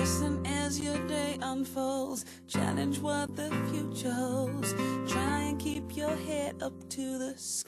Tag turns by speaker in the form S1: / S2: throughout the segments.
S1: listen as your day unfolds. Challenge what the future holds. Try and keep your head up to the sky.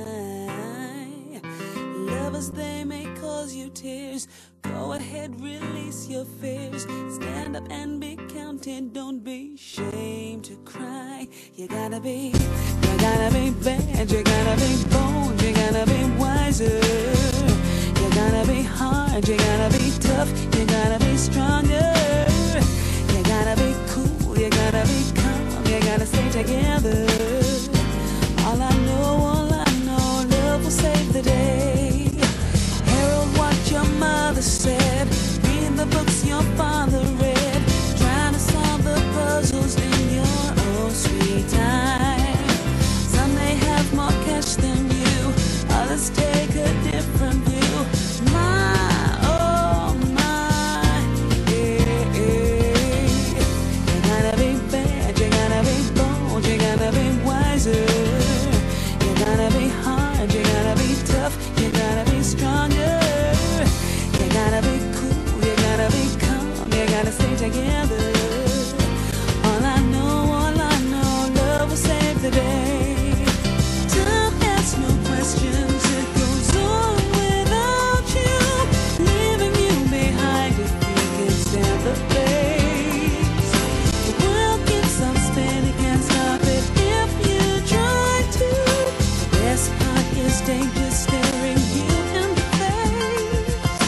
S1: Lovers, they may cause you tears. Go ahead, release your fears. Stand up and be counted. Don't be ashamed to cry. You gotta be bad. You gotta be bold. You gotta be wiser. You gotta be hard. You gotta be tough. You gotta be stronger. You gotta be cool. You gotta be calm. You gotta stay together. All I know, love will save the day. Herald what your mother said. Read the books your father read. Trying to solve the puzzles in your own sweet time. Some may have more cash than you. Others take a different view. My, oh my, yeah, yeah. You gotta be bad. You gotta be bold. You gotta be wiser. You gotta be hard. You gotta be tough. You gotta be stronger. You gotta be cool. You gotta be calm. You gotta stay together. All I know, love will save the day. Time asks no questions. It goes on without you, leaving you behind if you can stand the pace. The world keeps on spinning, can't stop it if you try to. The best part is danger staring you in the face.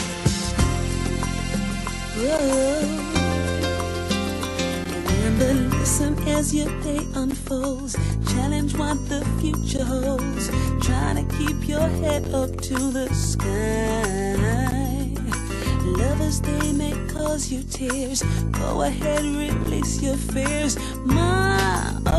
S1: Whoa. Remember, listen as your day unfolds. Challenge what the future holds. Try to keep your head up to the sky. Lovers, they may cause you tears. Go ahead, release your fears. My